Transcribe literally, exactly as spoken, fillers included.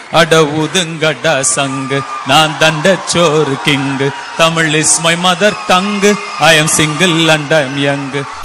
அட ஊதுங்கடா சங்கு, நான் தண்டச்சோறு king. Tamil is my mother tongue, I am single and I am young.